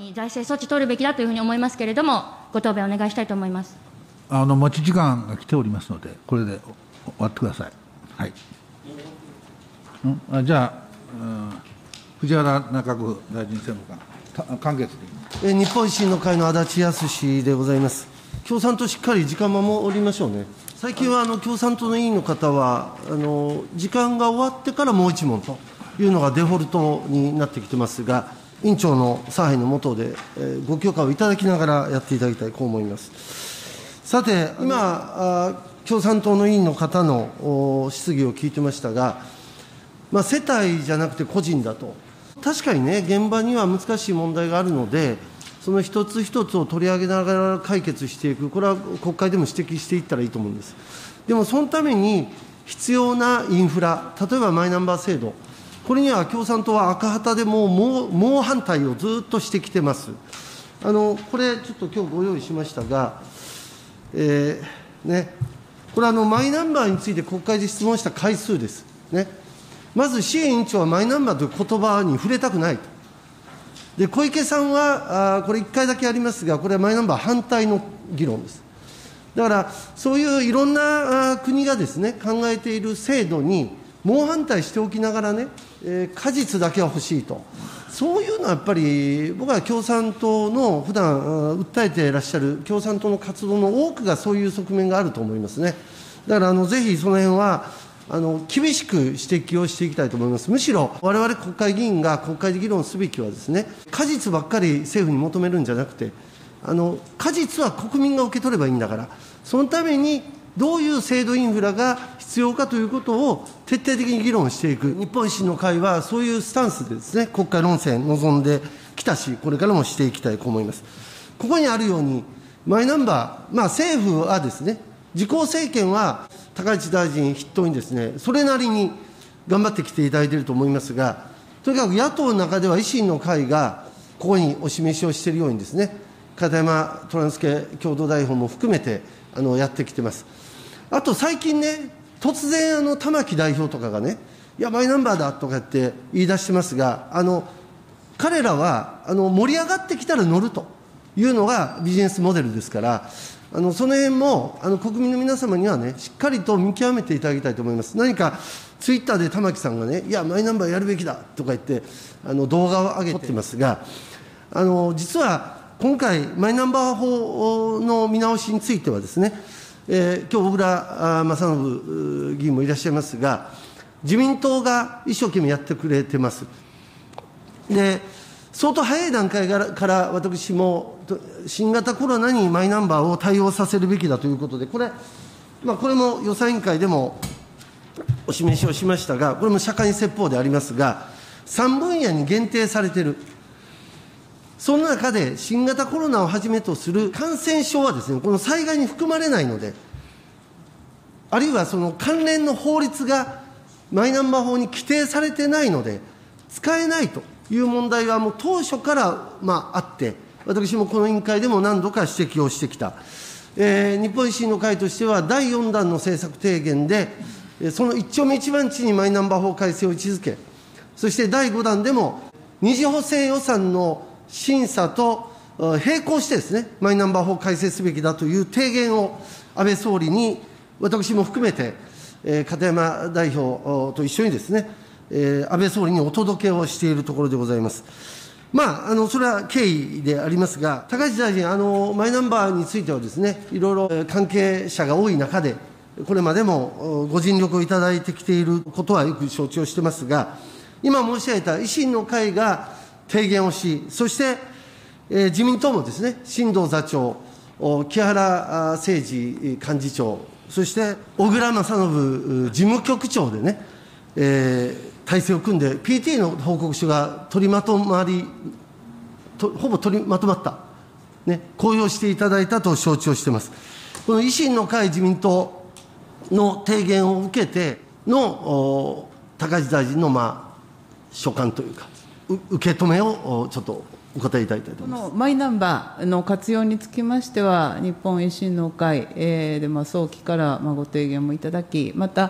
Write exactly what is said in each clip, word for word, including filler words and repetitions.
に財政措置取るべきだというふうに思いますけれども、ご答弁お願いしたいと思います。 あの持ち時間が来ておりますので、これで終わってください。はい。んあじゃあ、うん、藤原内閣大臣政務官、簡潔で。日本維新の会の足立康でございます。共産党、しっかり時間守りましょうね。最近はあの共産党の委員の方は、あの時間が終わってからもう一問というのがデフォルトになってきてますが、委員長の差配の下で、えー、ご許可をいただきながらやっていただきたい、こう思います。さて、今、共産党の委員の方の質疑を聞いてましたが、まあ、世帯じゃなくて個人だと、確かにね、現場には難しい問題があるので、その一つ一つを取り上げながら解決していく、これは国会でも指摘していったらいいと思うんです。でも、そのために必要なインフラ、例えばマイナンバー制度、これには共産党は赤旗でもう猛猛反対をずっとしてきてます。あのこれ、ちょっときょうご用意しましたが、えーね、これあの、マイナンバーについて国会で質問した回数です。ね、まず、志位委員長はマイナンバーということばに触れたくないと。で、小池さんは、あこれいっかいだけありますが、これはマイナンバー反対の議論です。だから、そういういろんなあ国がですね、考えている制度に猛反対しておきながらね、えー、果実だけは欲しいと。そういうのはやっぱり、僕は共産党の普段訴えていらっしゃる共産党の活動の多くがそういう側面があると思いますね。だからあのぜひその辺はあの厳しく指摘をしていきたいと思います。むしろ我々国会議員が国会で議論すべきはですね、果実ばっかり政府に求めるんじゃなくて、あの果実は国民が受け取ればいいんだから、そのためにどういう制度インフラが必要かということを徹底的に議論していく、日本維新の会はそういうスタンスでですね、国会論戦望んできたし、これからもしていきたいと思います。ここにあるように、マイナンバー、まあ、政府はですね、自公政権は高市大臣筆頭にですね、それなりに頑張ってきていただいていると思いますが、とにかく野党の中では維新の会がここにお示しをしているようにですね、片山虎之助共同代表も含めてあのやってきてます。あと最近ね、突然あの玉木代表とかがね、いやマイナンバーだとかって言い出してますが、あの彼らはあの盛り上がってきたら乗るというのがビジネスモデルですから、あのその辺もあの国民の皆様にはね、しっかりと見極めていただきたいと思います。何かツイッターで玉木さんがね、いやマイナンバーやるべきだとか言ってあの動画を上げてますが、あの実は今回マイナンバー法の見直しについてはですね、えー、きょう小倉正信議員もいらっしゃいますが、自民党が一生懸命やってくれてます。で、相当早い段階から私も新型コロナにマイナンバーを対応させるべきだということで、これ、まあ、これも予算委員会でもお示しをしましたが、これも社会説法でありますが、さんぶん野に限定されている。その中で新型コロナをはじめとする感染症はですね、この災害に含まれないので、あるいはその関連の法律がマイナンバー法に規定されてないので、使えないという問題はもう当初からまああって、私もこの委員会でも何度か指摘をしてきた。えー、日本維新の会としては、だいよんだんの政策提言で、その一丁目一番地にマイナンバー法改正を位置づけ、そしてだいごだんでも、二次補正予算の審査と並行してですね、マイナンバー法改正すべきだという提言を安倍総理に、私も含めて、えー、片山代表と一緒にですね、えー、安倍総理にお届けをしているところでございます。まあ、あのそれは経緯でありますが、高市大臣、あのマイナンバーについてはですね、いろいろ関係者が多い中で、これまでもご尽力をいただいてきていることはよく承知をしてますが、今申し上げた維新の会が提言をし、そして、えー、自民党もですね、新藤座長、木原誠二幹事長、そして小倉正信事務局長でね、えー、体制を組んで、ピーティー の報告書が取りまとまり、とほぼ取りまとまった、ね、公表していただいたと承知をしています。この維新の会、自民党の提言を受けての高市大臣の、まあ、所感というか、受け止めをちょっとお答えいただきたいと思います。 このマイナンバーの活用につきましては、日本維新の会、えー、でまあ早期からまあご提言もいただき、また、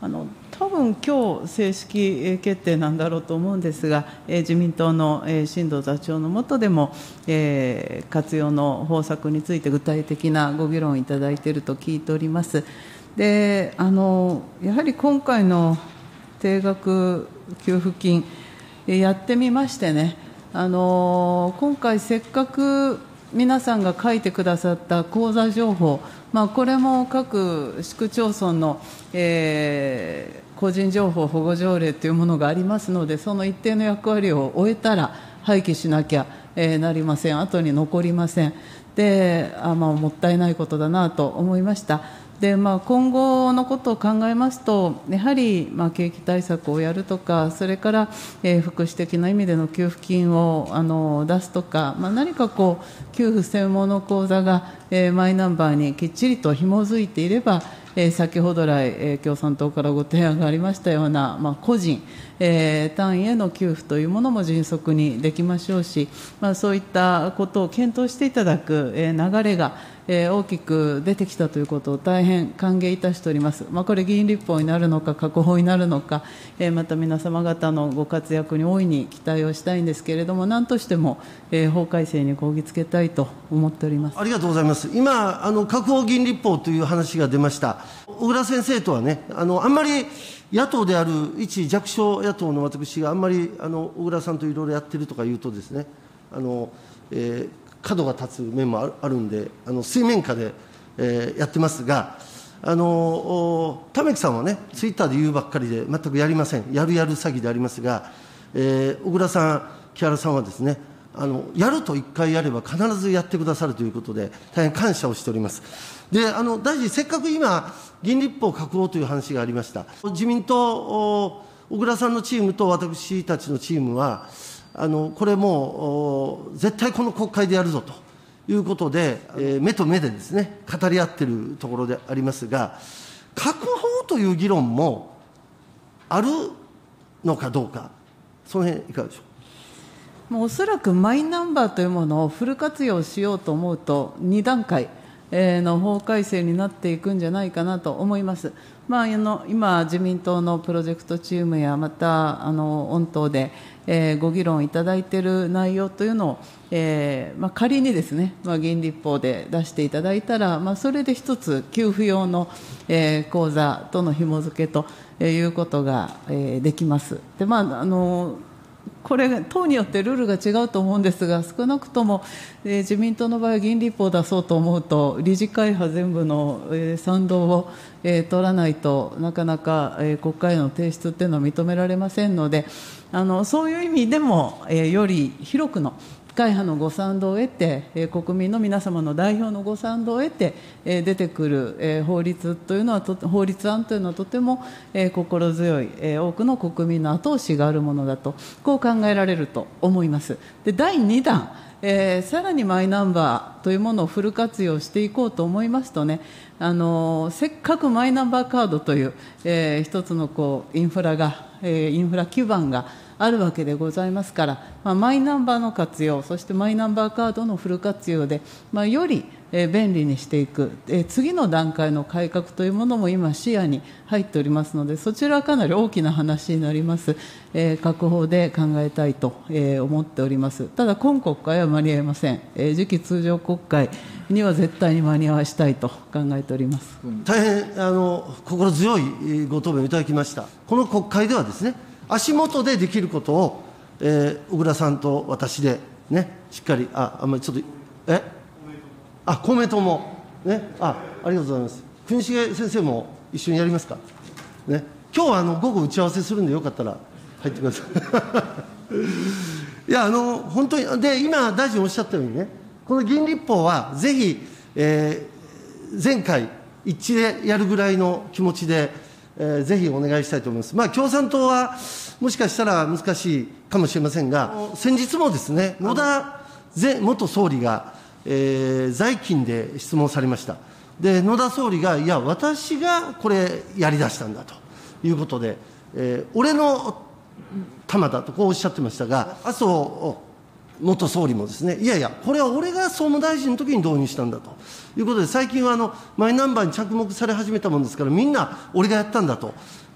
あの多分今日正式決定なんだろうと思うんですが、えー、自民党の、えー、新藤座長の下でも、えー、活用の方策について具体的なご議論いただいていると聞いております。で、あのやはり今回の定額給付金、やってみましてね、あの今回、せっかく皆さんが書いてくださった口座情報、まあ、これも各市区町村の、えー、個人情報保護条例というものがありますので、その一定の役割を終えたら廃棄しなきゃ、えー、なりません、後に残りません。で、あ、まあ、もったいないことだなと思いました。で、まあ、今後のことを考えますと、やはり、まあ、景気対策をやるとか、それから、えー、福祉的な意味での給付金をあの出すとか、まあ、何かこう給付専門の口座が、えー、マイナンバーにきっちりと紐づいていれば、えー、先ほど来、えー、共産党からご提案がありましたような、まあ、個人、えー、単位への給付というものも迅速にできましょうし、まあ、そういったことを検討していただく、えー、流れが、えー、大きく出てきたということを大変歓迎いたしております。まあ、これ、議員立法になるのか、閣法になるのか、えー、また皆様方のご活躍に大いに期待をしたいんですけれども、なんとしても、えー、法改正にこぎつけたいと思っております。 ありがとうございます。今、あの閣法議員立法という話が出ました。小倉先生とはね、あのあんまり野党である一弱小野党の私があんまりあの小倉さんといろいろやってるとか言うとですね、あの、えー角が立つ面もあるんで、あの水面下で、えー、やってますが、あの為木さんはね、ツイッターで言うばっかりで、全くやりません、やるやる詐欺でありますが、えー、小倉さん、木原さんはですね、あのやるといっかいやれば必ずやってくださるということで、大変感謝をしております。で、あの大臣、せっかく今、議員立法閣法という話がありました、自民党、小倉さんのチームと私たちのチームは、あのこれもう絶対この国会でやるぞということで、えー、目と目でですね、語り合っているところでありますが、閣法という議論もあるのかどうか、その辺いかがでしょう。 もうおそらくマイナンバーというものをフル活用しようと思うと、に段階の法改正になっていくんじゃないかなと思います。まあ、あの今、自民党のプロジェクトチームや、またあの御党で、えー、ご議論いただいている内容というのを、えーまあ、仮にですね、まあ、議員立法で出していただいたら、まあ、それで一つ、給付用の、えー、口座との紐付けということが、えー、できます。で、まああのこれ、党によってルールが違うと思うんですが、少なくとも、えー、自民党の場合は議員立法を出そうと思うと、理事会派全部の、えー、賛同を、えー、取らないとなかなか、えー、国会への提出というのは認められませんので、あのそういう意味でも、えー、より広くの会派のご賛同を得て、えー、国民の皆様の代表のご賛同を得て、えー、出てくる、えー、法律というのはと、法律案というのはとても、えー、心強い、えー、多くの国民の後押しがあるものだと、こう考えられると思います。で、だいにだん、えー、さらにマイナンバーというものをフル活用していこうと思いますとね、あのー、せっかくマイナンバーカードという、えー、一つのこうインフラが、えー、インフラ基盤があるわけでございますから、まあ、マイナンバーの活用、そしてマイナンバーカードのフル活用で、まあ、より、えー、便利にしていく、えー、次の段階の改革というものも今、視野に入っておりますので、そちらはかなり大きな話になります、えー、閣法で考えたいと、えー、思っております。ただ、今国会は間に合いません、えー、次期通常国会には絶対に間に合わしたいと考えております。 大変あの心強いご答弁をいただきました。この国会ではですね、足元でできることを、えー、小倉さんと私で、ね、しっかり、あ、あんまりちょっと、えあ、公明党も、ね、あ、ありがとうございます。国重先生も一緒にやりますか。ね、今日はあの午後打ち合わせするんで、よかったら入ってください。いや、あの、本当に、で、今、大臣おっしゃったようにね、この議員立法は、ぜひ、えー、前回、一致でやるぐらいの気持ちで、えー、ぜひお願いしたいと思います。まあ、共産党はもしかしたら難しいかもしれませんが、先日もですね、野田前元総理が、えー、在勤で質問されました。で、野田総理が、いや、私がこれ、やりだしたんだということで、えー、俺の玉だとこうおっしゃってましたが、麻生元総理もですね、いやいや、これは俺が総務大臣の時に導入したんだということで、最近はあのマイナンバーに着目され始めたものですから、みんな俺がやったんだと、こ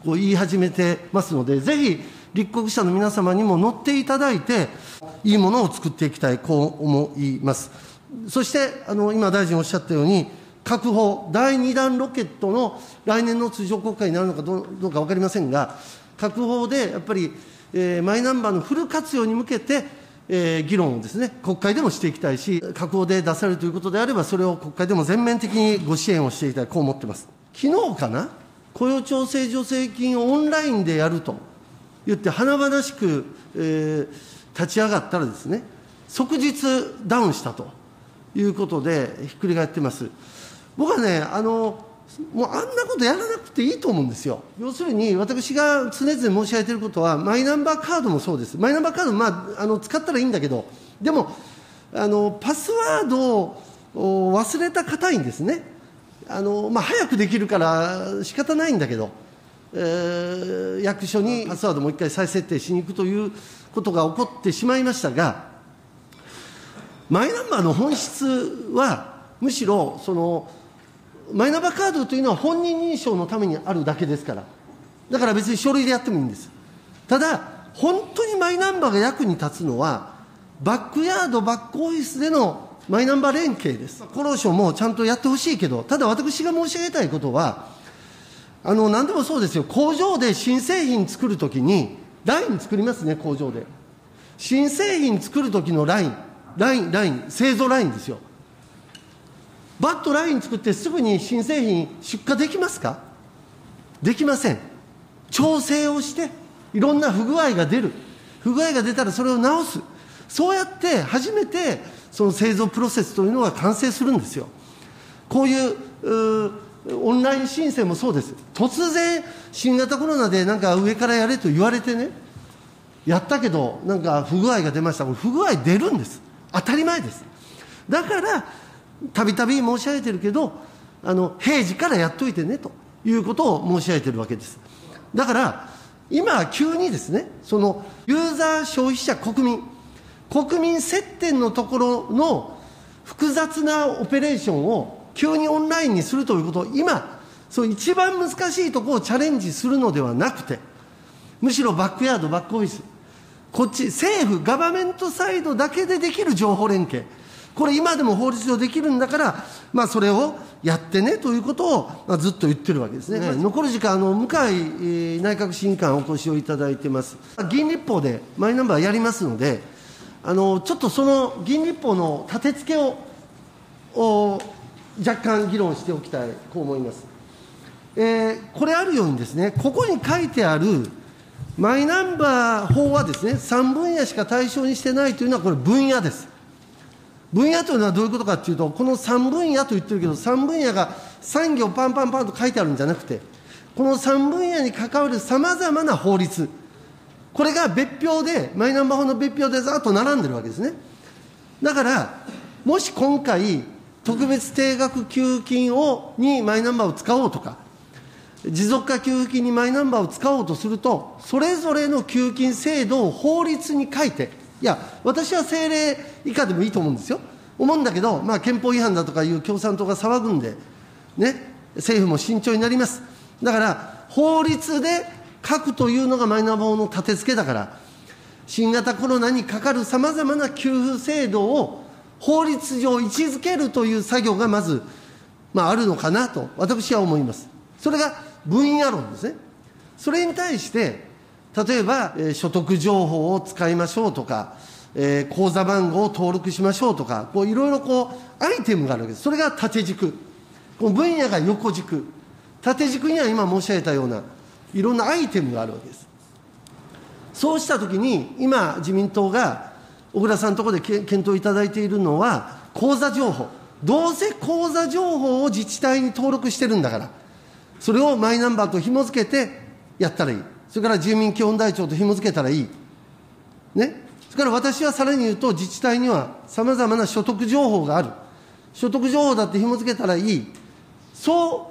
こう言い始めてますので、ぜひ立候補者の皆様にも乗っていただいて、いいものを作っていきたい、こう思います。そして、あの今、大臣おっしゃったように、閣法、だいにだんロケットの来年の通常国会になるのかどうか分かりませんが、閣法でやっぱり、えー、マイナンバーのフル活用に向けて、えー、議論をですね、国会でもしていきたいし、閣法で出されるということであれば、それを国会でも全面的にご支援をしていきたい、こう思ってます。昨日かな、雇用調整助成金をオンラインでやると言って、華々しく、えー、立ち上がったらですね、即日ダウンしたということで、ひっくり返ってます。僕はね、あの、もうあんなことやらなくていいと思うんですよ。要するに、私が常々申し上げていることは、マイナンバーカードもそうです。マイナンバーカード、まあ、あの使ったらいいんだけど、でも、あのパスワードを忘れた方にですね、あの、まあ、早くできるから仕方ないんだけど、えー、役所にパスワードもう一回再設定しに行くということが起こってしまいましたが、マイナンバーの本質は、むしろその、マイナンバーカードというのは本人認証のためにあるだけですから、だから別に書類でやってもいいんです。ただ、本当にマイナンバーが役に立つのは、バックヤード、バックオフィスでのマイナンバー連携です。厚労省もちゃんとやってほしいけど、ただ私が申し上げたいことは、あの何でもそうですよ、工場で新製品作るときに、ライン作りますね、工場で。新製品作るときのライン、ライン、ライン、製造ラインですよ。バットライン作ってすぐに新製品出荷できますか？できません。調整をして、いろんな不具合が出る。不具合が出たらそれを直す。そうやって初めてその製造プロセスというのが完成するんですよ。こういう、うオンライン申請もそうです。突然、新型コロナでなんか上からやれと言われてね、やったけど、なんか不具合が出ました。これ不具合出るんです。当たり前です。だから、たびたび申し上げてるけど、あの平時からやっといてねということを申し上げてるわけです。だから、今、急にですね、そのユーザー、消費者、国民、国民接点のところの複雑なオペレーションを急にオンラインにするということを、今、そう一番難しいところをチャレンジするのではなくて、むしろバックヤード、バックオフィス、こっち、政府、ガバメントサイドだけでできる情報連携、これ、今でも法律上できるんだから、まあ、それをやってねということを、まあ、ずっと言ってるわけですね。ね、残る時間、あの向井、えー、内閣審議官お越しをいただいてます。議員立法でマイナンバーやりますので、あのちょっとその議員立法の立て付けをお若干議論しておきたい、こう思います。えー、これあるようにですね、ここに書いてあるマイナンバー法はですね、さんぶん野しか対象にしてないというのは、これ、分野です。分野というのはどういうことかというと、このさんぶん野と言ってるけど、さんぶん野が産業パンパンパンと書いてあるんじゃなくて、このさんぶん野に関わるさまざまな法律、これが別表で、マイナンバー法の別表でざっと並んでるわけですね。だから、もし今回、特別定額給付金をにマイナンバーを使おうとか、持続化給付金にマイナンバーを使おうとすると、それぞれの給付金制度を法律に書いて、いや、私は政令以下でもいいと思うんですよ。思うんだけど、まあ、憲法違反だとかいう共産党が騒ぐんで、ね、政府も慎重になります。だから、法律で書くというのがマイナンバー法の立て付けだから、新型コロナにかかるさまざまな給付制度を法律上位置づけるという作業がまず、まあ、あるのかなと、私は思います。それが分野論ですね。それに対して、例えば、えー、所得情報を使いましょうとか、えー、口座番号を登録しましょうとか、こういろいろこうアイテムがあるわけです。それが縦軸。この分野が横軸。縦軸には今申し上げたようないろんなアイテムがあるわけです。そうしたときに、今、自民党が小倉さんのところで検討いただいているのは、口座情報。どうせ口座情報を自治体に登録してるんだから、それをマイナンバーと紐付けてやったらいい。それから住民基本台帳と紐付けたらいい。ね。それから私はさらに言うと、自治体にはさまざまな所得情報がある。所得情報だって紐付けたらいい。そう、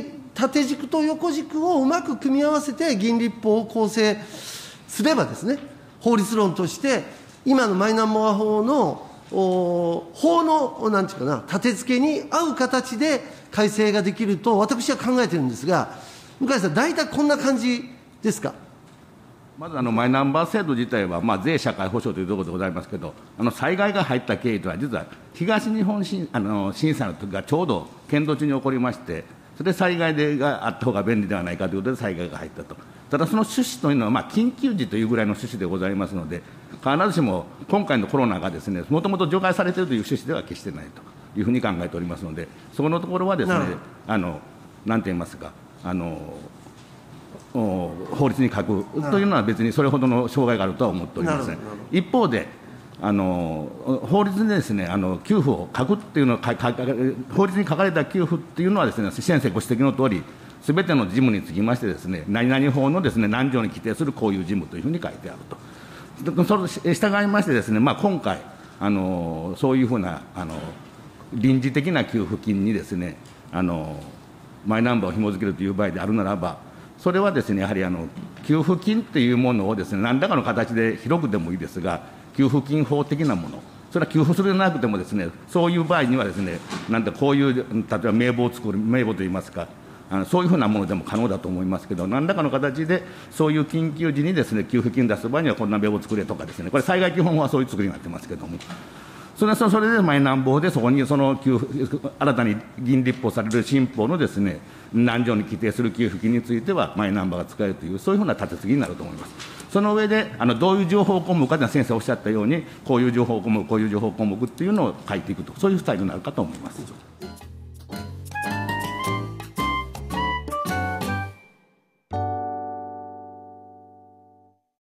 縦軸と横軸をうまく組み合わせて議員立法を構成すればですね、法律論として、今のマイナンバー法の法の、なんていうかな、立て付けに合う形で改正ができると私は考えてるんですが、 向井さん、大体こんな感じですか。 まずあのマイナンバー制度自体は、まあ、税社会保障というところでございますけれども、あの災害が入った経緯というのは、実は東日本震あの震災の時がちょうど県道中に起こりまして、それで災害でがあった方が便利ではないかということで、災害が入ったと。ただ、その趣旨というのは、まあ、緊急時というぐらいの趣旨でございますので、必ずしも今回のコロナがですね、もともと除外されているという趣旨では決してないというふうに考えておりますので、そこのところはですね、あのなんて言いますか、あの法律に書くというのは別にそれほどの障害があるとは思っておりません。一方であの法律でですね、あの給付を書くっていうのかか法律に書かれた給付っていうのはですね、先生ご指摘の通り、すべての事務につきましてですね、何々法のですね何条に規定するこういう事務というふうに書いてあると。それ従いましてですね、まあ、今回あのそういうふうなあの臨時的な給付金にですね、あのマイナンバーを紐付けるという場合であるならば、それはですね、やはりあの給付金というものをですね、何らかの形で広くでもいいですが、給付金法的なもの、それは給付するでなくてもですね、そういう場合にはですね、なんてこういう例えば名簿を作る、名簿といいますか、あのそういうふうなものでも可能だと思いますけど、何らかの形でそういう緊急時にですね、給付金出す場合にはこんな名簿を作れとかですね、これ災害基本法はそういう作りになってますけども。それそれでマイナンバーでそこにその給付新たに議員立法される新法のですね、何条に規定する給付金についてはマイナンバーが使えるという、そういうふうな立て継ぎになると思います。その上であのどういう情報項目かというのは先生おっしゃったように、こういう情報項目、こういう情報項目っていうのを書いていくと、そういうスタイルになるかと思います。